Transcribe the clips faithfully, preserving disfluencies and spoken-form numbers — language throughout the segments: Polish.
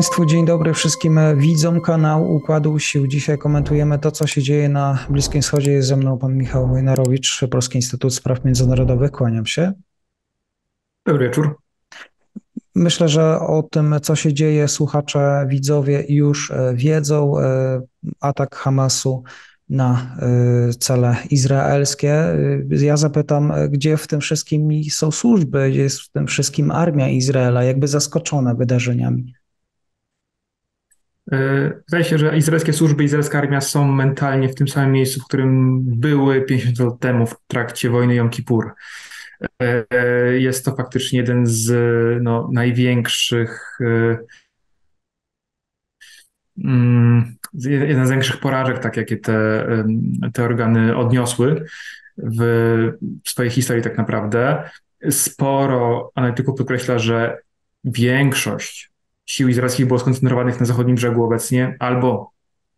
Państwu, dzień dobry wszystkim widzom kanału Układu Sił. Dzisiaj komentujemy to, co się dzieje na Bliskim Wschodzie. Jest ze mną pan Michał Wojnarowicz, Polski Instytut Spraw Międzynarodowych. Kłaniam się. Dobry wieczór. Myślę, że o tym, co się dzieje, słuchacze, widzowie już wiedzą. Atak Hamasu na cele izraelskie. Ja zapytam, gdzie w tym wszystkim są służby, gdzie jest w tym wszystkim armia Izraela, jakby zaskoczona wydarzeniami? Wydaje się, że izraelskie służby, izraelska armia są mentalnie w tym samym miejscu, w którym były pięćdziesiąt lat temu w trakcie wojny Jom Kippur. Jest to faktycznie jeden z no, największych, jedna z największych porażek, tak jakie te, te organy odniosły w, w swojej historii tak naprawdę. Sporo analityków podkreśla, że większość sił izraelskich było skoncentrowanych na zachodnim brzegu obecnie albo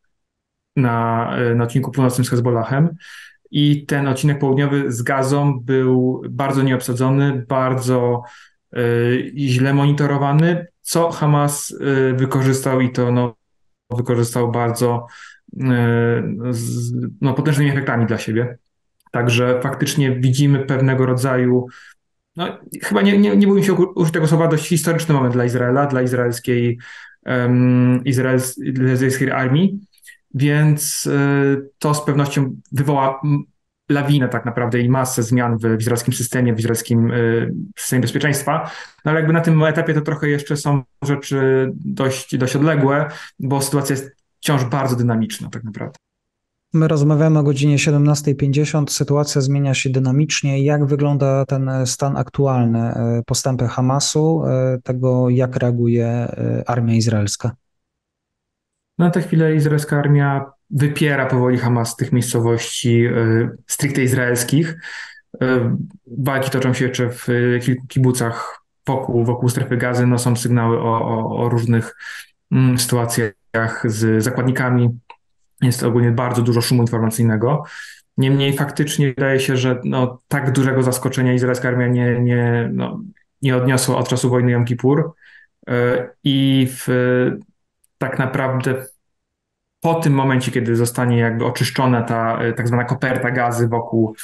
na, na odcinku północnym z Hezbollahem. I ten odcinek południowy z Gazą był bardzo nieobsadzony, bardzo y, źle monitorowany, co Hamas y, wykorzystał i to no, wykorzystał bardzo y, z, no, potężnymi efektami dla siebie. Także faktycznie widzimy pewnego rodzaju, no, chyba nie, nie, nie bójmy się użyć tego słowa, dość historyczny moment dla Izraela, dla izraelskiej, um, izraels, dla izraelskiej armii. Więc y, to z pewnością wywoła lawinę tak naprawdę i masę zmian w, w izraelskim systemie, w izraelskim y, systemie bezpieczeństwa. No ale jakby na tym etapie to trochę jeszcze są rzeczy dość, dość odległe, bo sytuacja jest wciąż bardzo dynamiczna tak naprawdę. My rozmawiamy o godzinie siedemnastej pięćdziesiąt. Sytuacja zmienia się dynamicznie. Jak wygląda ten stan aktualny? Postępy Hamasu, tego jak reaguje armia izraelska? No, na tę chwilę izraelska armia wypiera powoli Hamas z tych miejscowości y, stricte izraelskich. Y, walki toczą się jeszcze w y, kilku kibucach wokół, wokół strefy Gazy. No, są sygnały o, o, o różnych mm, sytuacjach z zakładnikami. Jest ogólnie bardzo dużo szumu informacyjnego. Niemniej faktycznie wydaje się, że no, tak dużego zaskoczenia izraelska armia nie, nie, no, nie odniosła od czasu wojny Jom Kippur. Y, I w tak naprawdę po tym momencie, kiedy zostanie jakby oczyszczona ta tak zwana koperta Gazy wokół,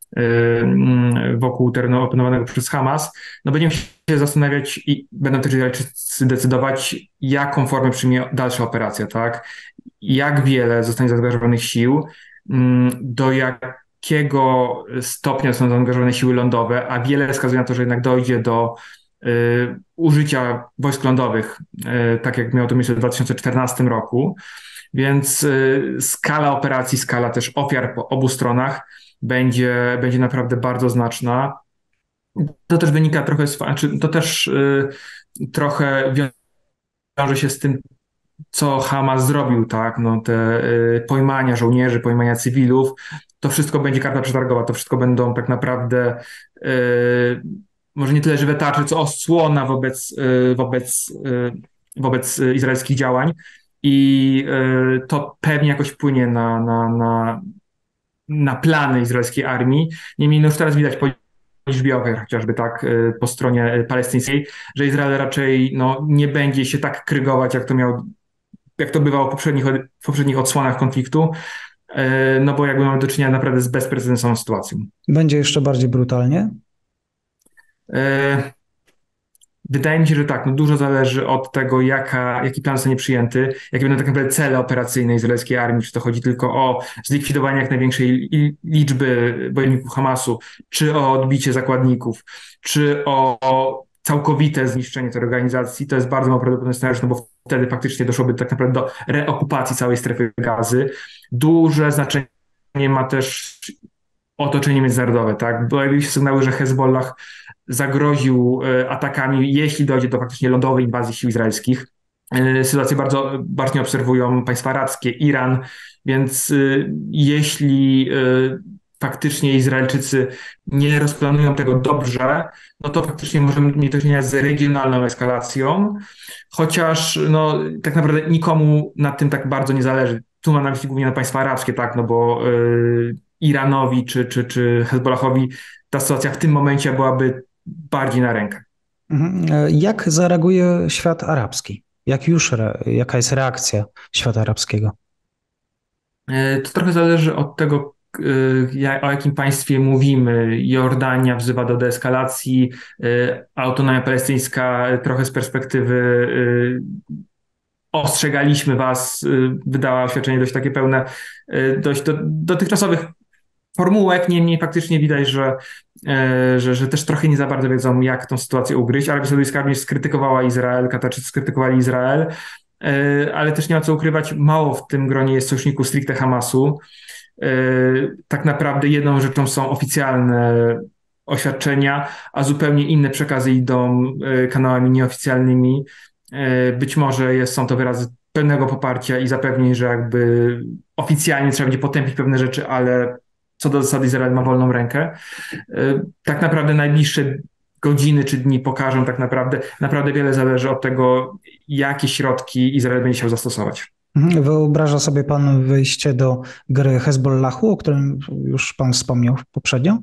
wokół terenu opanowanego przez Hamas, no będziemy się zastanawiać i będą też Izraelczycy decydować, jaką formę przyjmie dalsza operacja, tak? Jak wiele zostanie zaangażowanych sił, do jakiego stopnia są zaangażowane siły lądowe, a wiele wskazuje na to, że jednak dojdzie do Y, użycia wojsk lądowych, y, tak jak miało to miejsce w dwa tysiące czternastym roku. Więc y, skala operacji, skala też ofiar po obu stronach będzie, będzie naprawdę bardzo znaczna. To też wynika trochę, z, znaczy to też y, trochę wiąże się z tym, co Hamas zrobił, tak? No, te y, pojmania żołnierzy, pojmania cywilów, to wszystko będzie karta przetargowa, to wszystko będą tak naprawdę y, może nie tyle żywe tarcze, co osłona wobec, wobec, wobec izraelskich działań i to pewnie jakoś wpłynie na, na, na, na plany izraelskiej armii. Niemniej no już teraz widać po liczbie ofiar chociażby tak po stronie palestyńskiej, że Izrael raczej no, nie będzie się tak krygować, jak to miał, jak to bywało w poprzednich, w poprzednich odsłonach konfliktu, no bo jakby mamy do czynienia naprawdę z bezprecedensową sytuacją. Będzie jeszcze bardziej brutalnie? Wydaje mi się, że tak, no dużo zależy od tego, jaka, jaki plan zostanie przyjęty, jakie będą tak naprawdę cele operacyjne izraelskiej armii, czy to chodzi tylko o zlikwidowanie jak największej liczby bojowników Hamasu, czy o odbicie zakładników, czy o, o całkowite zniszczenie tej organizacji. To jest bardzo mało prawdopodobny scenariusz, no bo wtedy faktycznie doszłoby tak naprawdę do reokupacji całej strefy Gazy. Duże znaczenie ma też otoczenie międzynarodowe, tak? Pojawiły się sygnały, że Hezbollah zagroził atakami, jeśli dojdzie do faktycznie lądowej inwazji sił izraelskich. Sytuację bardzo bacznie obserwują państwa arabskie, Iran, więc jeśli faktycznie Izraelczycy nie rozplanują tego dobrze, no to faktycznie możemy mieć do czynienia z regionalną eskalacją, chociaż no, tak naprawdę nikomu na tym tak bardzo nie zależy. Tu mam na myśli głównie na państwa arabskie, tak, no bo y, Iranowi czy, czy, czy Hezbollahowi ta sytuacja w tym momencie byłaby bardziej na rękę. Jak zareaguje świat arabski? Jak już, re, jaka jest reakcja świata arabskiego? To trochę zależy od tego, o jakim państwie mówimy. Jordania wzywa do deeskalacji, autonomia palestyńska trochę z perspektywy ostrzegaliśmy was, wydała oświadczenie dość takie pełne, dość do, dotychczasowych formułek, niemniej faktycznie widać, że, że, że też trochę nie za bardzo wiedzą, jak tą sytuację ugryźć. Arabia Saudyjska również skrytykowała Izrael, Katarczycy skrytykowali Izrael, ale też nie ma co ukrywać, mało w tym gronie jest sojuszników stricte Hamasu. Tak naprawdę jedną rzeczą są oficjalne oświadczenia, a zupełnie inne przekazy idą kanałami nieoficjalnymi. Być może jest, są to wyrazy pełnego poparcia i zapewnień, że jakby oficjalnie trzeba będzie potępić pewne rzeczy, ale co do zasady Izrael ma wolną rękę. Tak naprawdę najbliższe godziny czy dni pokażą tak naprawdę, naprawdę wiele zależy od tego, jakie środki Izrael będzie chciał zastosować. Wyobraża sobie pan wyjście do gry Hezbollahu, o którym już pan wspomniał poprzednio?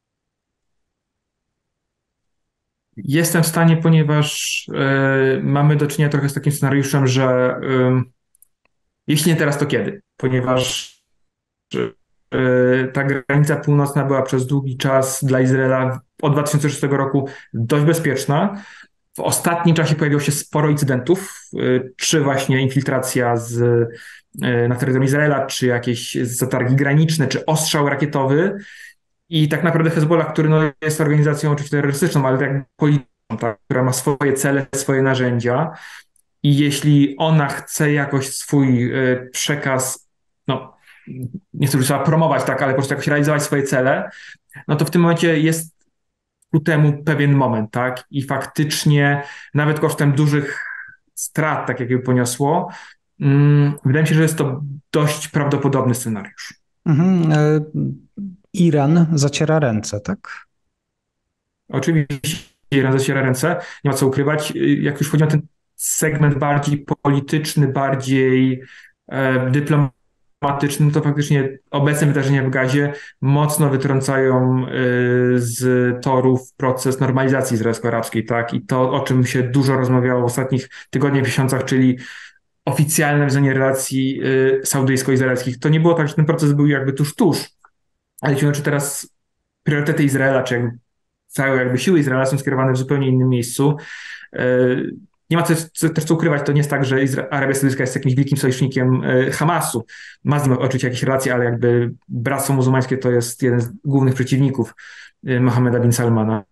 Jestem w stanie, ponieważ y, mamy do czynienia trochę z takim scenariuszem, że y, jeśli nie teraz, to kiedy? Ponieważ y, ta granica północna była przez długi czas dla Izraela od dwa tysiące szóstego roku dość bezpieczna. W ostatnim czasie pojawiło się sporo incydentów, y, czy właśnie infiltracja z, y, na terytorium Izraela, czy jakieś zatargi graniczne, czy ostrzał rakietowy. I tak naprawdę Hezbollah, który no jest organizacją oczywiście terrorystyczną, ale tak polityczną, tak, która ma swoje cele, swoje narzędzia i jeśli ona chce jakoś swój y, przekaz, no nie chcę już promować, tak, ale po prostu jakoś realizować swoje cele, no to w tym momencie jest ku temu pewien moment, tak, i faktycznie nawet kosztem dużych strat, tak jakby poniosło, mm, wydaje mi się, że jest to dość prawdopodobny scenariusz. Mhm. Iran zaciera ręce, tak? Oczywiście Iran zaciera ręce, nie ma co ukrywać. Jak już chodzi o ten segment bardziej polityczny, bardziej e, dyplomatyczny, to faktycznie obecne wydarzenia w Gazie mocno wytrącają e, z torów proces normalizacji izraelsko-arabskiej, tak? I to, o czym się dużo rozmawiało w ostatnich tygodniach, miesiącach, czyli oficjalne nawiązanie relacji e, saudyjsko-izraelskich. To nie było tak, że ten proces był jakby tuż, tuż, ale jeśli czy teraz priorytety Izraela, czy jakby całe jakby siły Izraela są skierowane w zupełnie innym miejscu. Nie ma co, co, też co ukrywać, to nie jest tak, że Izra- Arabia Saudyjska jest jakimś wielkim sojusznikiem Hamasu. Ma z nim oczywiście jakieś relacje, ale jakby Bractwo Muzułmańskie to jest jeden z głównych przeciwników Mohammeda bin Salmana.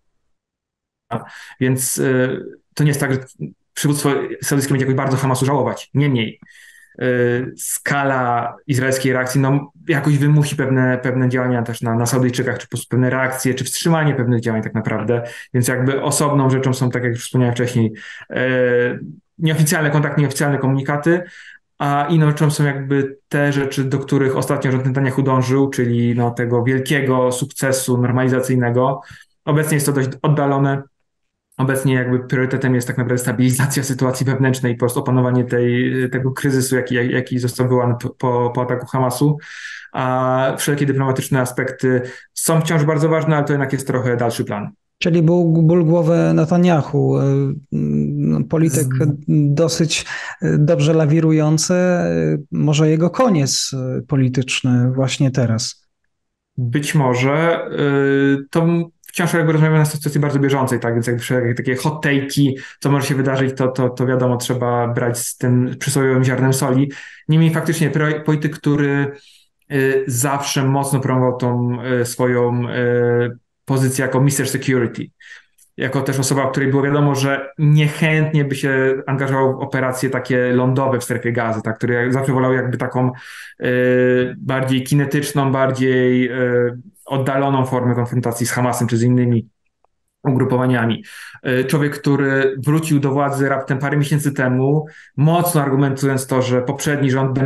Więc to nie jest tak, że przywództwo saudyjskie będzie jakoś bardzo Hamasu żałować. Niemniej skala izraelskiej reakcji no, jakoś wymusi pewne, pewne działania też na, na Saudyjczykach, czy po prostu pewne reakcje, czy wstrzymanie pewnych działań tak naprawdę. Więc jakby osobną rzeczą są, tak jak już wspomniałem wcześniej, e, nieoficjalne kontakty, nieoficjalne komunikaty, a inną rzeczą są jakby te rzeczy, do których ostatnio rząd Netanyahu dążył, czyli no, tego wielkiego sukcesu normalizacyjnego. Obecnie jest to dość oddalone. Obecnie jakby priorytetem jest tak naprawdę stabilizacja sytuacji wewnętrznej i po prostu opanowanie tej, tego kryzysu, jaki, jaki został wywołany po, po ataku Hamasu. A wszelkie dyplomatyczne aspekty są wciąż bardzo ważne, ale to jednak jest trochę dalszy plan. Czyli był ból głowy Netanyahu, polityk dosyć dobrze lawirujący, może jego koniec polityczny właśnie teraz. Być może to wciąż jakby rozmawiamy na sytuacji bardzo bieżącej, tak, więc jakby wszelkie takie hot take'i, co może się wydarzyć, to, to, to wiadomo, trzeba brać z tym przysłowiowym ziarnem soli. Niemniej faktycznie polityk, który zawsze mocno promował tą swoją pozycję jako mister Security, jako też osoba, o której było wiadomo, że niechętnie by się angażował w operacje takie lądowe w strefie Gazy, tak, który zawsze wolał jakby taką y, bardziej kinetyczną, bardziej y, oddaloną formę konfrontacji z Hamasem czy z innymi ugrupowaniami. Y, człowiek, który wrócił do władzy raptem parę miesięcy temu, mocno argumentując to, że poprzedni rząd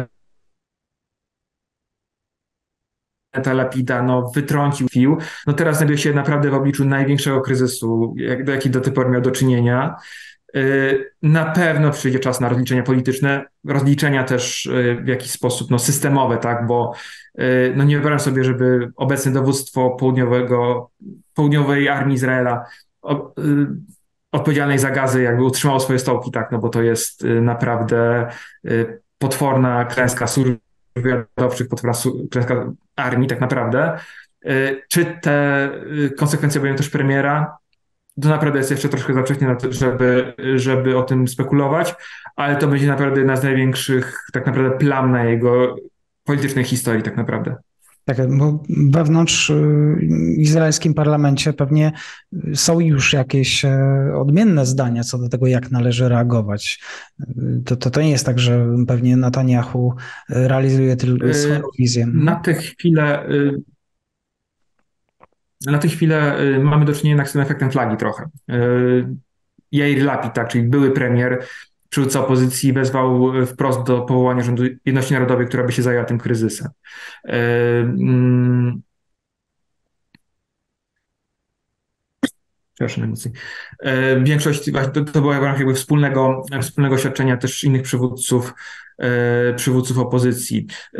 ta lapida, no, wytrącił pił. No teraz znajduje się naprawdę w obliczu największego kryzysu, jak, jaki do tej pory miał do czynienia. Na pewno przyjdzie czas na rozliczenia polityczne, rozliczenia też w jakiś sposób no, systemowe, tak, bo no, nie wyobrażam sobie, żeby obecne dowództwo południowego, południowej armii Izraela odpowiedzialnej za Gazę jakby utrzymało swoje stołki, tak, no bo to jest y, naprawdę y, potworna klęska służb wywiadowczych, potworna su- klęska armii tak naprawdę. Y, Czy te y, konsekwencje obejmą też premiera? To naprawdę jest jeszcze troszkę za wcześnie na to, żeby, żeby o tym spekulować, ale to będzie naprawdę jedna z największych tak naprawdę plam na jego politycznej historii tak naprawdę. Tak, bo wewnątrz y, izraelskim parlamencie pewnie są już jakieś e, odmienne zdania co do tego, jak należy reagować. Y, To, to, to nie jest tak, że pewnie Netanyahu realizuje tylko swoją Y, wizję. Na Mhm. tę chwilę, y, na tę chwilę y, mamy do czynienia jednak z tym efektem flagi trochę. Y, Yair Lapid, tak, czyli były premier, przywódca opozycji, wezwał wprost do powołania rządu jedności narodowej, która by się zajęła tym kryzysem. Y, mm, Przepraszam najmocniej. E, Większość, właśnie to, to było w ramach jakby wspólnego, wspólnego świadczenia też innych przywódców, e, przywódców opozycji. E,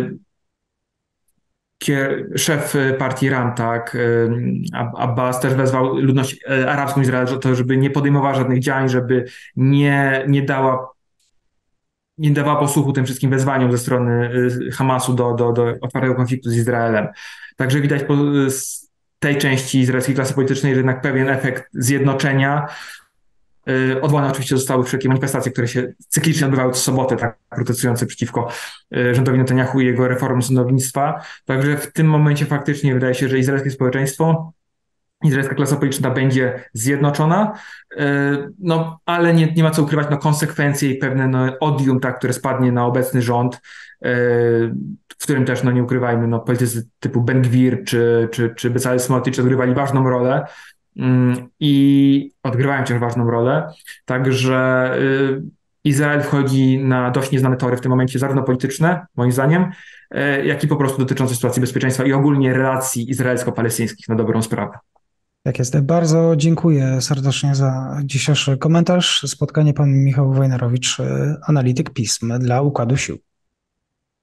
Kier, szef partii Ram, tak, e, Ab- Abbas też wezwał ludność e, arabską Izraela, to, żeby nie podejmowała żadnych działań, żeby nie, nie dała nie dawała posłuchu tym wszystkim wezwaniom ze strony y, Hamasu do, do, do otwartego konfliktu z Izraelem. Także widać po, z tej części izraelskiej klasy politycznej że jednak pewien efekt zjednoczenia. Y, Odwołane oczywiście zostały wszelkie manifestacje, które się cyklicznie odbywały co sobotę, tak, protestujące przeciwko y, rządowi Netanyahu i jego reformom sądownictwa. Także w tym momencie faktycznie wydaje się, że izraelskie społeczeństwo izraelska klasa polityczna będzie zjednoczona, e, no, ale nie, nie ma co ukrywać, no, konsekwencje i pewne no, odium, tak, które spadnie na obecny rząd, e, w którym też, no, nie ukrywajmy, no, politycy typu Ben Gvir czy, czy, czy Bezalel Smotrich odgrywali ważną rolę mm, i odgrywają wciąż ważną rolę, także e, Izrael wchodzi na dość nieznane tory w tym momencie, zarówno polityczne, moim zdaniem, e, jak i po prostu dotyczące sytuacji bezpieczeństwa i ogólnie relacji izraelsko-palestyńskich na dobrą sprawę. Tak jest. Bardzo dziękuję serdecznie za dzisiejszy komentarz. Spotkanie pan Michał Wojnarowicz, e, analityk pism dla Układu Sił.